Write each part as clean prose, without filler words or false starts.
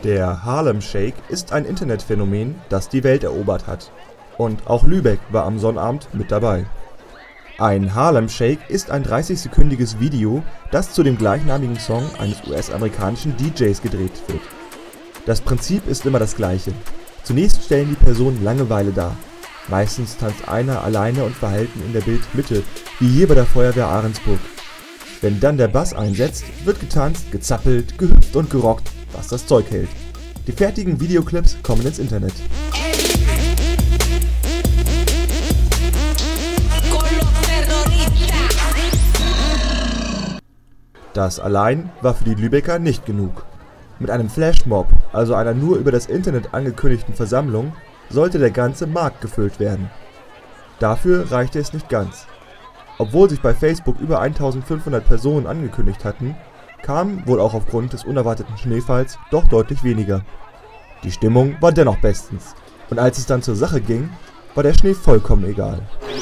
Der Harlem Shake ist ein Internetphänomen, das die Welt erobert hat. Und auch Lübeck war am Sonnabend mit dabei. Ein Harlem Shake ist ein 30-sekündiges Video, das zu dem gleichnamigen Song eines US-amerikanischen DJs gedreht wird. Das Prinzip ist immer das gleiche. Zunächst stellen die Personen Langeweile dar. Meistens tanzt einer alleine und verhalten in der Bildmitte, wie hier bei der Feuerwehr Ahrensburg. Wenn dann der Bass einsetzt, wird getanzt, gezappelt, gehüpft und gerockt, was das Zeug hält. Die fertigen Videoclips kommen ins Internet. Das allein war für die Lübecker nicht genug. Mit einem Flashmob, also einer nur über das Internet angekündigten Versammlung, sollte der ganze Markt gefüllt werden. Dafür reichte es nicht ganz. Obwohl sich bei Facebook über 1500 Personen angekündigt hatten, kamen, wohl auch aufgrund des unerwarteten Schneefalls, doch deutlich weniger. Die Stimmung war dennoch bestens. Und als es dann zur Sache ging, war der Schnee vollkommen egal.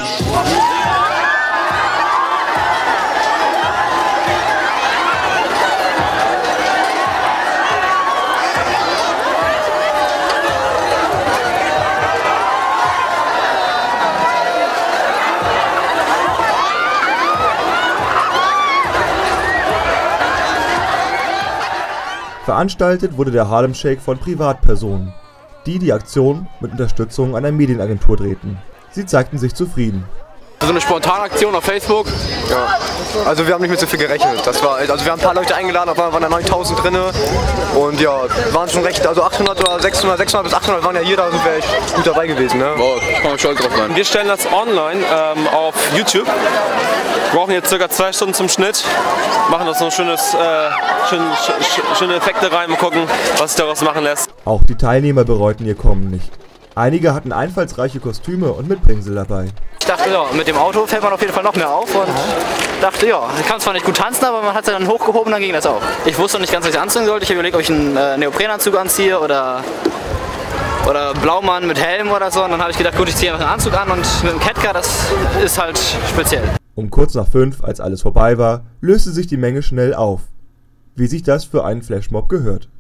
Veranstaltet wurde der Harlem Shake von Privatpersonen, die die Aktion mit Unterstützung einer Medienagentur drehten. Sie zeigten sich zufrieden. So eine Spontanaktion auf Facebook. Ja. Also wir haben nicht mit so viel gerechnet. Also wir haben ein paar Leute eingeladen, da waren da 9000 drin. Und ja, waren schon recht, also 800 oder 600 bis 800 waren ja hier, da sind wir echt gut dabei gewesen. Ne? Wow, kann man stolz drauf sein. Wir stellen das online auf YouTube. Wir brauchen jetzt ca. 2 Stunden zum Schnitt. Machen das noch schöne Effekte rein und gucken, was sich daraus machen lässt. Auch die Teilnehmer bereuten ihr Kommen nicht. Einige hatten einfallsreiche Kostüme und Mitbringsel dabei. Ich dachte, ja, mit dem Auto fällt man auf jeden Fall noch mehr auf und dachte, ja, ich kann zwar nicht gut tanzen, aber man hat es dann hochgehoben, dann ging das auch. Ich wusste noch nicht ganz, was ich anziehen sollte. Ich habe überlegt, ob ich einen Neoprenanzug anziehe oder Blaumann mit Helm oder so. Und dann habe ich gedacht, gut, ich ziehe einfach einen Anzug an und mit dem Catcar, das ist halt speziell. Um kurz nach 5, als alles vorbei war, löste sich die Menge schnell auf. Wie sich das für einen Flashmob gehört.